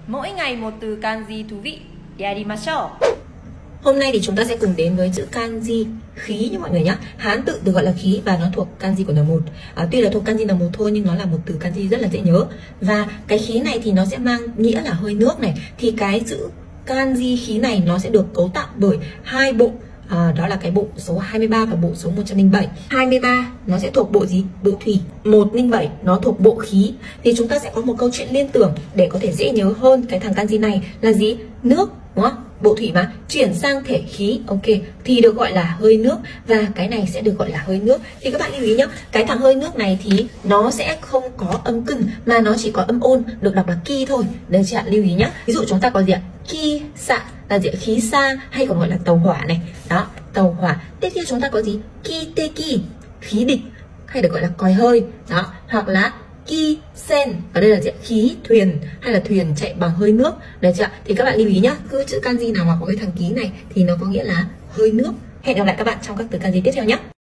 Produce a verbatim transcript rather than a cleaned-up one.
Mỗi ngày một từ kanji thú vị. Yarimashou. Hôm nay thì chúng ta sẽ cùng đến với chữ kanji khí nha mọi người nhé. Hán tự được gọi là khí và nó thuộc kanji của N một. À, tuy là thuộc kanji N một thôi nhưng nó là một từ kanji rất là dễ nhớ. Và cái khí này thì nó sẽ mang nghĩa là hơi nước này. Thì cái chữ kanji khí này nó sẽ được cấu tạo bởi hai bộ. À, đó là cái bộ số hai mươi ba và bộ số một trăm linh bảy. hai mươi ba nó sẽ thuộc bộ gì? Bộ thủy. một trăm linh bảy nó thuộc bộ khí. Thì chúng ta sẽ có một câu chuyện liên tưởng để có thể dễ nhớ hơn cái thằng kanji này là gì? Nước, đúng không? Bộ thủy mà chuyển sang thể khí, ok, thì được gọi là hơi nước. Và cái này sẽ được gọi là hơi nước. Thì các bạn lưu ý nhé, cái thằng hơi nước này thì nó sẽ không có âm cưng mà nó chỉ có âm ôn, được đọc là ki thôi. Đây chị ạ, lưu ý nhé. Ví dụ chúng ta có gì ạ? Ki xạ là gì? Khí xa hay còn gọi là tàu hỏa này. Đó, tàu hỏa. Tiếp theo chúng ta có gì? Ki teki, khí địch hay được gọi là còi hơi. Đó, hoặc là ki sen, ở đây là gì? Khí thuyền hay là thuyền chạy bằng hơi nước. Được chưa? Thì các bạn lưu ý nhá, cứ chữ kanji nào mà có cái thằng ký này thì nó có nghĩa là hơi nước. Hẹn gặp lại các bạn trong các từ kanji tiếp theo nhé.